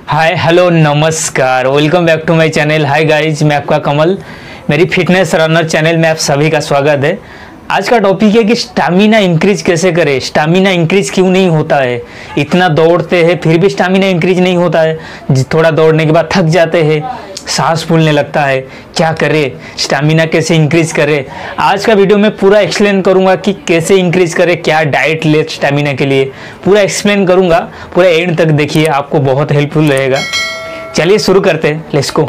हाय hello नमस्कार, welcome back to my channel. Hi guys, मैं आपका कमल, मेरी फिटनेस रनर चैनल में आप सभी का स्वागत है। आज का टॉपिक है कि स्टैमिना इंक्रीज कैसे करें। स्टैमिना इंक्रीज क्यों नहीं होता है? इतना दौड़ते हैं फिर भी स्टैमिना इंक्रीज नहीं होता है। थोड़ा दौड़ने के बाद थक जाते हैं, सांस फूलने लगता है। क्या करें? स्टैमिना कैसे इंक्रीज करें? आज का वीडियो में पूरा एक्सप्लेन करूंगा कि कैसे इंक्रीज करें, क्या डाइट ले स्टैमिना के लिए, पूरा एक्सप्लेन करूंगा। पूरा एंड तक देखिए, आपको बहुत हेल्पफुल रहेगा। चलिए शुरू करते हैं, लेट्स गो।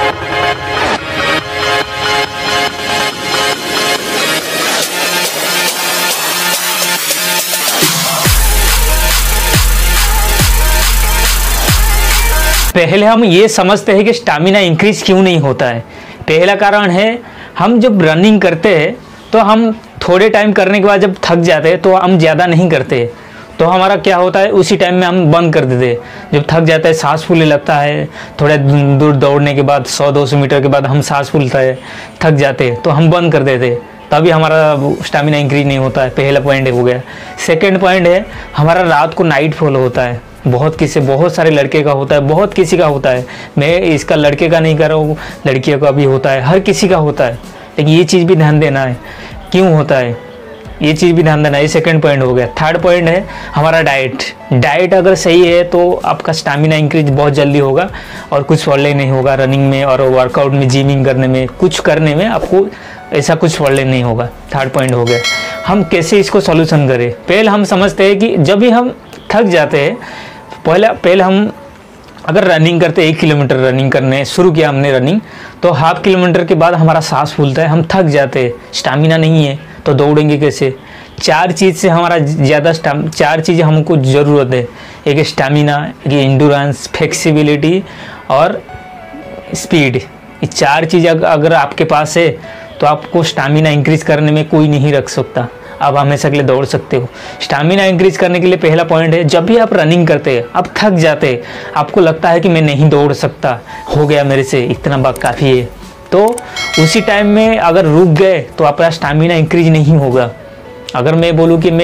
पहले हम ये समझते हैं कि स्टैमिना इंक्रीज क्यों नहीं होता है। पहला कारण है, हम जब रनिंग करते हैं तो हम थोड़े टाइम करने के बाद जब थक जाते हैं तो हम ज़्यादा नहीं करते, तो हमारा क्या होता है, उसी टाइम में हम बंद कर देते हैं। जब थक जाता है, सांस फूलने लगता है, थोड़े दूर दौड़ने के बाद 100-200 मीटर के बाद हम सांस फूलता है, थक जाते हैं तो हम बंद कर देते हैं, तभी हमारा स्टैमिना इंक्रीज नहीं होता है। पहला पॉइंट हो गया। सेकंड पॉइंट है, हमारा रात को नाइट फॉल होता है। बहुत सारे लड़के का होता है, बहुत किसी का होता है। मैं इसका लड़के का नहीं कर रहा हूँ, लड़कियों का भी होता है, हर किसी का होता है। लेकिन ये चीज़ भी ध्यान देना है क्यों होता है, ये चीज़ भी ध्यान देना है। ये सेकंड पॉइंट हो गया। थर्ड पॉइंट है हमारा डाइट अगर सही है तो आपका स्टैमिना इंक्रीज बहुत जल्दी होगा और कुछ प्रॉब्लम नहीं होगा रनिंग में और वर्कआउट में, जिमिंग करने में, कुछ करने में आपको ऐसा कुछ प्रॉब्लम नहीं होगा। थर्ड पॉइंट हो गया। हम कैसे इसको सॉल्यूशन करें? पहले हम समझते हैं कि जब भी हम थक जाते हैं, पहले हम अगर रनिंग करते 1 किलोमीटर रनिंग करने शुरू किया हमने रनिंग, तो हाफ किलोमीटर के बाद हमारा सांस फूलता है, हम थक जाते हैं, स्टैमिना नहीं है तो दौड़ेंगे कैसे? 4 चीज़ से हमारा ज़्यादा 4 चीज़ें हमको ज़रूरत है। एक स्टैमिना, एक एंड्योरेंस, फ्लेक्सिबिलिटी और स्पीड। ये 4 चीज़ अगर आपके पास है तो आपको स्टैमिना इंक्रीज करने में कोई नहीं रख सकता। आप हमेशा के लिए दौड़ सकते हो। स्टैमिना इंक्रीज करने के लिए पहला पॉइंट है, जब भी आप रनिंग करते हैं, आप थक जाते हैं, आपको लगता है कि मैं नहीं दौड़ सकता, हो गया मेरे से, इतना बात काफ़ी है, तो उसी टाइम में अगर रुक गए तो आपका स्टैमिना इंक्रीज नहीं होगा। अगर मैं बोलूँ कि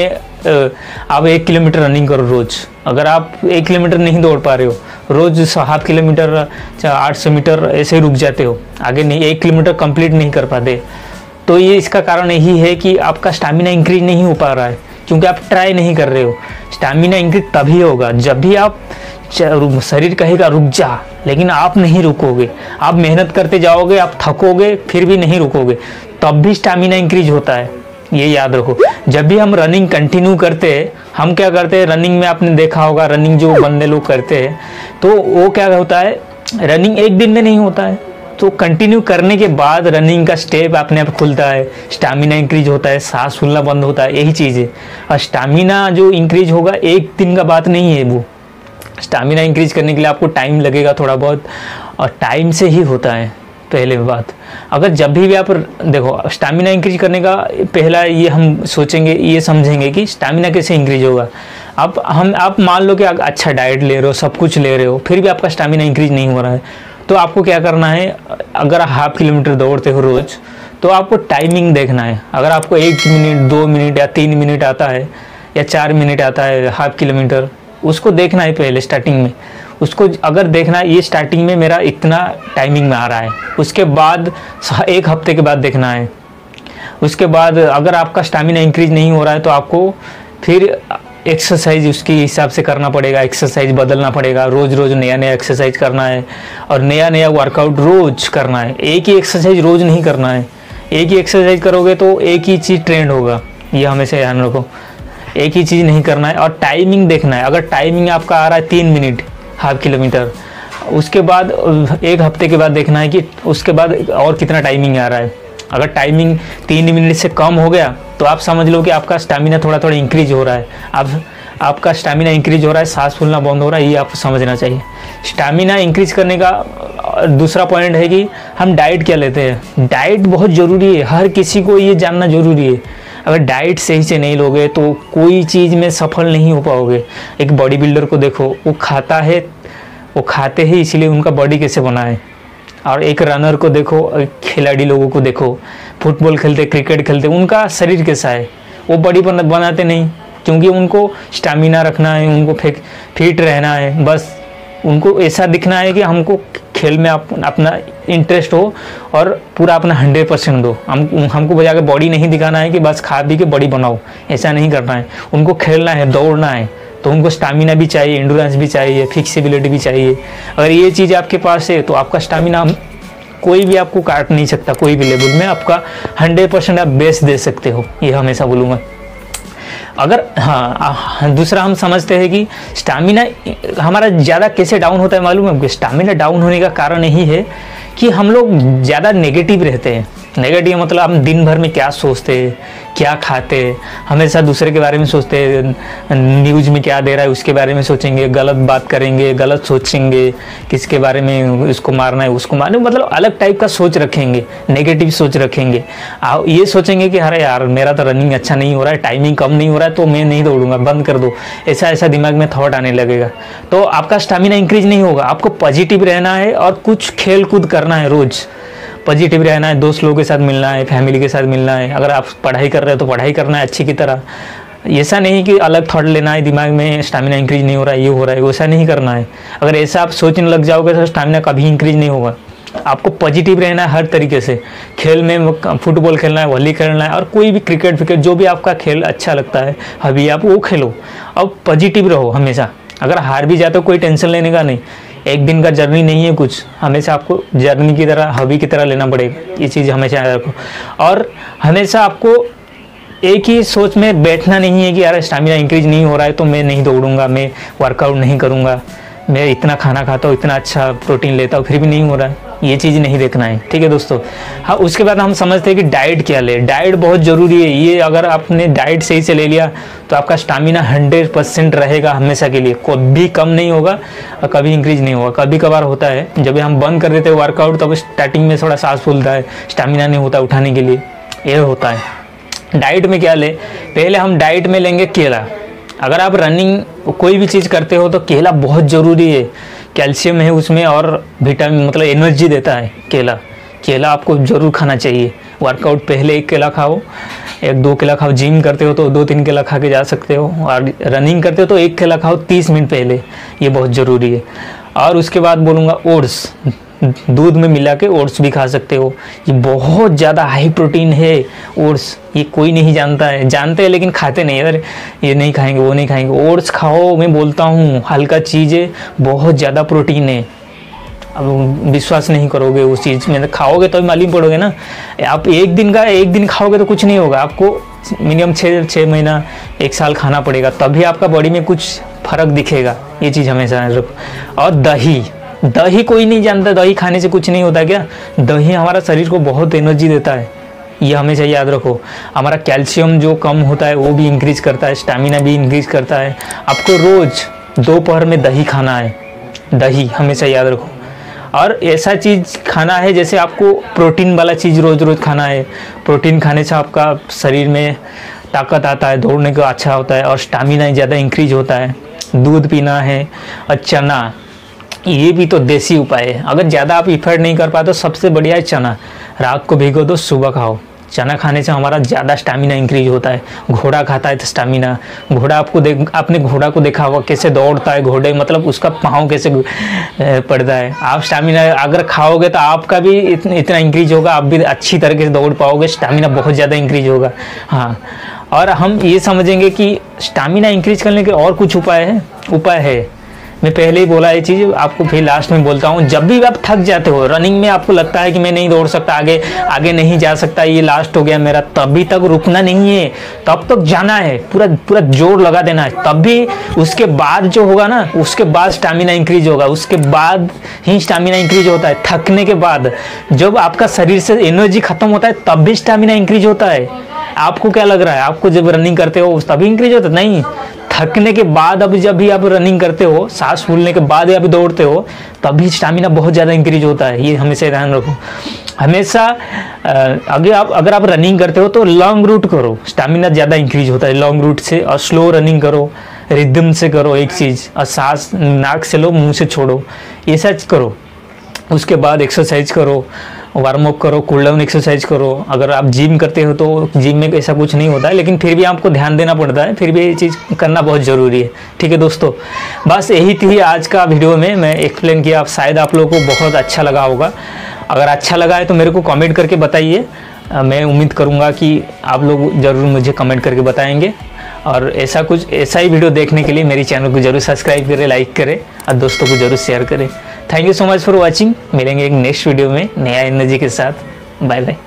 आप 1 किलोमीटर रनिंग करो रोज़, अगर आप 1 किलोमीटर नहीं दौड़ पा रहे हो, रोज़ हाफ किलोमीटर 800 मीटर ऐसे ही रुक जाते हो, आगे नहीं 1 किलोमीटर कंप्लीट नहीं कर पाते, तो ये इसका कारण यही है कि आपका स्टैमिना इंक्रीज नहीं हो पा रहा है, क्योंकि आप ट्राई नहीं कर रहे हो। स्टैमिना इंक्रीज तभी होगा जब भी आप शरीर कहेगा रुक जा, लेकिन आप नहीं रुकोगे, आप मेहनत करते जाओगे, आप थकोगे फिर भी नहीं रुकोगे, तब भी स्टैमिना इंक्रीज होता है। ये याद रखो। जब भी हम रनिंग कंटिन्यू करते हैं, हम क्या करते हैं, रनिंग में आपने देखा होगा, रनिंग जो बंदे लोग करते हैं तो वो क्या होता है, रनिंग एक दिन में नहीं होता है, तो कंटिन्यू करने के बाद रनिंग का स्टेप अपने आप खुलता है, स्टैमिना इंक्रीज होता है, सांस फूलना बंद होता है, यही चीज़ है। और स्टैमिना जो इंक्रीज होगा एक दिन का बात नहीं है, वो स्टैमिना इंक्रीज करने के लिए आपको टाइम लगेगा थोड़ा बहुत, और टाइम से ही होता है। पहले बात, अगर जब भी आप देखो, स्टैमिना इंक्रीज करने का पहला ये हम सोचेंगे, ये समझेंगे कि स्टैमिना कैसे इंक्रीज होगा। आप मान लो कि अच्छा डाइट ले रहे हो, सब कुछ ले रहे हो, फिर भी आपका स्टैमिना इंक्रीज नहीं हो रहा है, तो आपको क्या करना है, अगर आप हाफ किलोमीटर दौड़ते हो रोज़, तो आपको टाइमिंग देखना है। अगर आपको 1 मिनट, 2 मिनट या 3 मिनट आता है या 4 मिनट आता है हाफ किलोमीटर, उसको देखना है पहले स्टार्टिंग में। उसको अगर देखना है ये स्टार्टिंग में मेरा इतना टाइमिंग में आ रहा है, उसके बाद 1 हफ्ते के बाद देखना है। उसके बाद अगर आपका स्टैमिना इंक्रीज नहीं हो रहा है तो आपको फिर एक्सरसाइज उसके हिसाब से करना पड़ेगा, एक्सरसाइज बदलना पड़ेगा, रोज़ रोज़ नया नया एक्सरसाइज करना है और नया नया वर्कआउट रोज़ करना है। एक ही एक्सरसाइज रोज़ नहीं करना है। एक ही एक्सरसाइज करोगे तो एक ही चीज़ ट्रेंड होगा, ये हमेशा ध्यान रखो। एक ही चीज़ नहीं करना है और टाइमिंग देखना है। अगर टाइमिंग आपका आ रहा है 3 मिनट हाफ किलोमीटर, उसके बाद 1 हफ्ते के बाद देखना है कि उसके बाद और कितना टाइमिंग आ रहा है। अगर टाइमिंग 3 मिनट से कम हो गया तो आप समझ लो कि आपका स्टैमिना थोड़ा थोड़ा इंक्रीज हो रहा है। आपका स्टैमिना इंक्रीज हो रहा है, सांस फूलना बंद हो रहा है, ये आपको समझना चाहिए। स्टैमिना इंक्रीज करने का दूसरा पॉइंट है कि हम डाइट क्या लेते हैं। डाइट बहुत ज़रूरी है, हर किसी को ये जानना ज़रूरी है। अगर डाइट सही से नहीं लोगे तो कोई चीज़ में सफल नहीं हो पाओगे। एक बॉडी बिल्डर को देखो, वो खाते हैं इसलिए उनका बॉडी कैसे बना है। और एक रनर को देखो, खिलाड़ी लोगों को देखो, फुटबॉल खेलते, क्रिकेट खेलते, उनका शरीर कैसा है, वो बॉडी बनाते नहीं, क्योंकि उनको स्टैमिना रखना है, उनको फिट रहना है, बस उनको ऐसा दिखना है कि हमको खेल में अपना इंटरेस्ट हो और पूरा अपना 100% दो। हमको बजा के बॉडी नहीं दिखाना है कि बस खा पी के बॉडी बनाओ, ऐसा नहीं करना है। उनको खेलना है, दौड़ना है, तो उनको स्टामिना भी चाहिए, एंडोरेंस भी चाहिए, फिक्सिबिलिटी भी चाहिए। अगर ये चीज़ आपके पास है तो आपका स्टामिना कोई भी आपको काट नहीं सकता। कोई भी लेवल में आपका 100% आप बेस्ट दे सकते हो, ये हमेशा बोलूँगा। अगर हाँ, दूसरा हम समझते हैं कि स्टामिना हमारा ज़्यादा कैसे डाउन होता है मालूम है? स्टामिना डाउन होने का कारण यही है कि हम लोग ज़्यादा नेगेटिव रहते हैं। नेगेटिव मतलब हम दिन भर में क्या सोचते हैं, क्या खाते हैं, हमेशा दूसरे के बारे में सोचते हैं, न्यूज़ में क्या दे रहा है उसके बारे में सोचेंगे, गलत बात करेंगे, गलत सोचेंगे, किसके बारे में इसको मारना है उसको मारना, मतलब अलग टाइप का सोच रखेंगे, नेगेटिव सोच रखेंगे। ये सोचेंगे कि अरे यार मेरा तो रनिंग अच्छा नहीं हो रहा है, टाइमिंग कम नहीं हो रहा है, तो मैं नहीं दौड़ूंगा, बंद कर दो। ऐसा दिमाग में थॉट आने लगेगा, तो आपका स्टेमिना इंक्रीज नहीं होगा। आपको पॉजिटिव रहना है और कुछ खेल कूद करना है, रोज़ पॉजिटिव रहना है, दोस्त लोगों के साथ मिलना है, फैमिली के साथ मिलना है। अगर आप पढ़ाई कर रहे हो तो पढ़ाई करना है अच्छी की तरह। ऐसा नहीं कि अलग थॉट लेना है दिमाग में, स्टेमिना इंक्रीज नहीं हो रहा है, ये हो रहा है, वैसा नहीं करना है। अगर ऐसा आप सोचने लग जाओगे तो स्टेमिना कभी इंक्रीज नहीं होगा। आपको पॉजिटिव रहना है हर तरीके से। खेल में फुटबॉल खेलना है, वॉली खेलना है, और कोई भी क्रिकेट जो भी आपका खेल अच्छा लगता है अभी आप वो खेलो, और पॉजिटिव रहो हमेशा। अगर हार भी जाते हो कोई टेंशन लेने का नहीं, एक दिन का जर्नी नहीं है कुछ, हमेशा आपको जर्नी की तरह, हॉबी की तरह लेना पड़ेगा। ये चीज़ हमेशा याद रखो। और हमेशा आपको एक ही सोच में बैठना नहीं है कि यार स्टेमिना इंक्रीज नहीं हो रहा है तो मैं नहीं दौड़ूंगा, मैं वर्कआउट नहीं करूंगा, मैं इतना खाना खाता हूँ, इतना अच्छा प्रोटीन लेता हूँ, फिर भी नहीं हो रहा है। ये चीज़ नहीं देखना है, ठीक है दोस्तों। हाँ, उसके बाद हम समझते हैं कि डाइट क्या ले। डाइट बहुत ज़रूरी है। ये अगर आपने डाइट सही से ले लिया तो आपका स्टेमिना 100% रहेगा हमेशा के लिए, कभी कम नहीं होगा और कभी इंक्रीज नहीं होगा। कभी कभार होता है जब हम बंद कर देते हैं वर्कआउट, तब स्टार्टिंग में थोड़ा सांस फूलता है, स्टेमिना नहीं होता उठाने के लिए, ये होता है। डाइट में क्या ले? पहले हम डाइट में लेंगे केला। अगर आप रनिंग कोई भी चीज़ करते हो तो केला बहुत ज़रूरी है, कैल्शियम है उसमें और विटामिन मतलब एनर्जी देता है केला। केला आपको ज़रूर खाना चाहिए। वर्कआउट पहले 1 केला खाओ, 1-2 केला खाओ। जिम करते हो तो 2-3 केला खा के जा सकते हो, और रनिंग करते हो तो 1 केला खाओ 30 मिनट पहले, ये बहुत ज़रूरी है। और उसके बाद बोलूँगा ओट्स, दूध में मिला के ओट्स भी खा सकते हो। ये बहुत ज़्यादा हाई प्रोटीन है ओट्स, ये कोई नहीं जानता है, जानते हैं लेकिन खाते नहीं। अरे ये नहीं खाएंगे, वो नहीं खाएंगे, ओट्स खाओ। मैं बोलता हूँ हल्का चीज़ है, बहुत ज़्यादा प्रोटीन है। अब विश्वास नहीं करोगे उस चीज़ में, खाओगे तो मालूम पड़ोगे ना। आप एक दिन खाओगे तो कुछ नहीं होगा, आपको मिनिमम 6 महीना 1 साल खाना पड़ेगा, तभी आपका बॉडी में कुछ फ़र्क दिखेगा। ये चीज़ हमेशा रखो। और दही कोई नहीं जानता, दही खाने से कुछ नहीं होता क्या? दही हमारा शरीर को बहुत एनर्जी देता है, ये हमेशा याद रखो। हमारा कैल्शियम जो कम होता है वो भी इंक्रीज करता है, स्टेमिना भी इंक्रीज करता है। आपको रोज़ दोपहर में दही खाना है, दही हमेशा याद रखो। और ऐसा चीज़ खाना है जैसे आपको प्रोटीन वाला चीज़ रोज़ खाना है। प्रोटीन खाने से आपका शरीर में ताकत आता है, दौड़ने का अच्छा होता है और स्टेमिना ज़्यादा इंक्रीज होता है। दूध पीना है और चना, ये भी तो देसी उपाय है। अगर ज़्यादा आप इफर्ट नहीं कर पाते तो सबसे बढ़िया है चना। रात को भिगो दो, सुबह खाओ। चना खाने से हमारा ज़्यादा स्टेमिना इंक्रीज होता है। घोड़ा खाता है तो स्टेमिना, घोड़ा आपने घोड़ा को देखा होगा कैसे दौड़ता है घोड़े, मतलब उसका पाँव कैसे पड़ता है। आप स्टेमिना अगर खाओगे तो आपका भी इतना इंक्रीज होगा, आप भी अच्छी तरीके से दौड़ पाओगे, स्टेमिना बहुत ज़्यादा इंक्रीज होगा। हाँ, और हम ये समझेंगे कि स्टेमिना इंक्रीज करने के और कुछ उपाय है। मैं पहले ही बोला ये चीज़, आपको फिर लास्ट में बोलता हूँ। जब भी आप थक जाते हो रनिंग में, आपको लगता है कि मैं नहीं दौड़ सकता, आगे नहीं जा सकता, ये लास्ट हो गया मेरा, तभी तक रुकना नहीं है, तब तक जाना है, पूरा जोर लगा देना है। तभी उसके बाद जो होगा ना, उसके बाद स्टेमिना इंक्रीज होगा, उसके बाद ही स्टेमिना इंक्रीज होता है। थकने के बाद जब आपका शरीर से एनर्जी खत्म होता है तब भी स्टेमिना इंक्रीज होता है। आपको क्या लग रहा है, आपको जब रनिंग करते हो तभी इंक्रीज होता है? नहीं, थकने के बाद, अब जब भी आप रनिंग करते हो, सांस फूलने के बाद या भी दौड़ते हो, तभी स्टेमिना बहुत ज़्यादा इंक्रीज होता है। ये हमेशा ध्यान रखो। हमेशा अगर आप रनिंग करते हो तो लॉन्ग रूट करो, स्टेमिना ज़्यादा इंक्रीज होता है लॉन्ग रूट से। और स्लो रनिंग करो, रिदम से करो एक चीज़, और सांस नाक से लो, मुँह से छोड़ो, ये सब करो। उसके बाद एक्सरसाइज करो, वार्म अप करो, कूल डाउन एक्सरसाइज करो। अगर आप जिम करते हो तो जिम में ऐसा कुछ नहीं होता है, लेकिन फिर भी आपको ध्यान देना पड़ता है, फिर भी ये चीज़ करना बहुत ज़रूरी है। ठीक है दोस्तों, बस यही थी आज का वीडियो में मैं एक्सप्लेन किया। शायद आप लोगों को बहुत अच्छा लगा होगा। अगर अच्छा लगा है तो मेरे को कमेंट करके बताइए। मैं उम्मीद करूँगा कि आप लोग ज़रूर मुझे कमेंट करके बताएंगे। और ऐसा ही वीडियो देखने के लिए मेरे चैनल को जरूर सब्सक्राइब करें, लाइक करें और दोस्तों को जरूर शेयर करें। Thank you so much for watching. मिलेंगे एक नेक्स्ट वीडियो में नया एनर्जी के साथ। Bye bye.